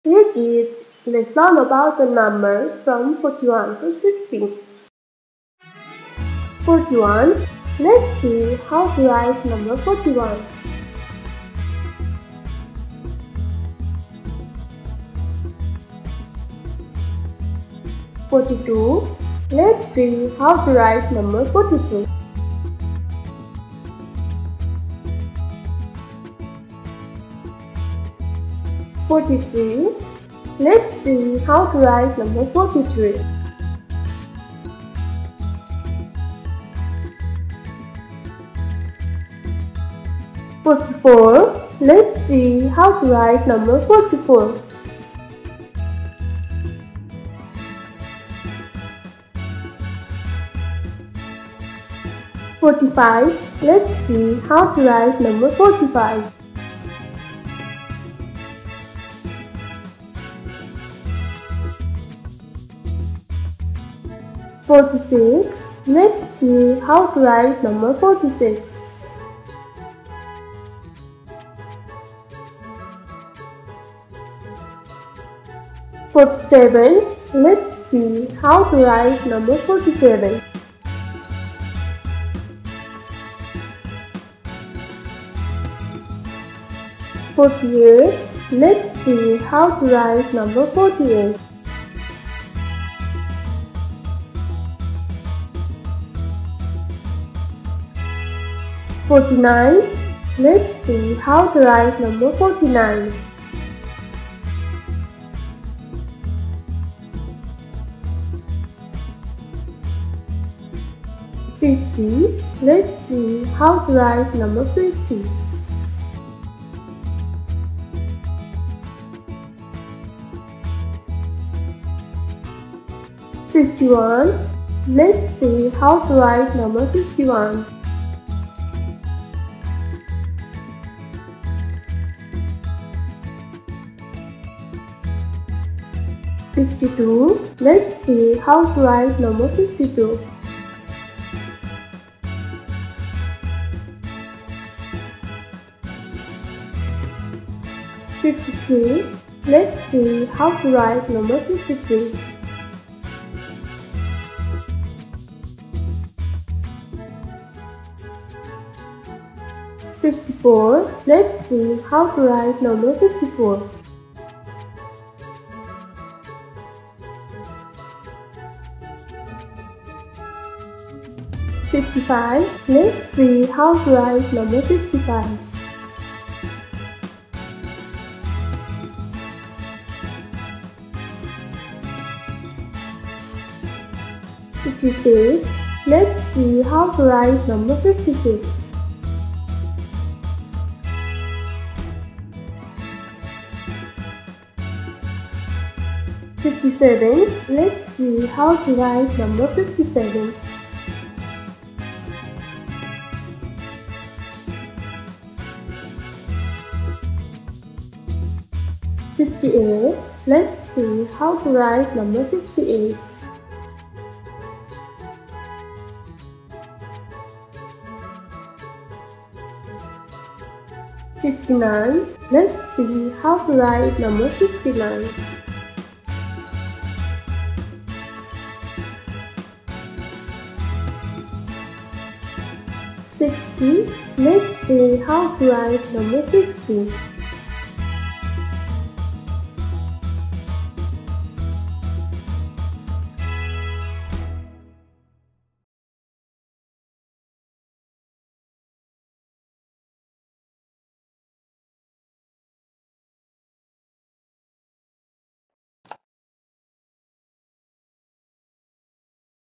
Here kids, let's learn about the numbers from 41 to 60. 41. Let's see how to write number 41. 42. Let's see how to write number 42. 43. Let's see how to write number 43. 44. Let's see how to write number 44. 45. Let's see how to write number 45. 46. Let's see how to write number 46. 47. Let's see how to write number 47. 48. Let's see how to write number 48. 49. Let's see how to write number 49. 50. Let's see how to write number 50. 51. Let's see how to write number 51. 52. Let's see how to write number 52. 53. Let's see how to write number 53. 54. Let's see how to write number 54. 55. Let's see how to write number 55. 56. Let's see how to write number 56. 57. Let's see how to write number 57. 58. Let's see how to write number 58. 59. Let's see how to write number 59. 60. Let's see how to write number 60.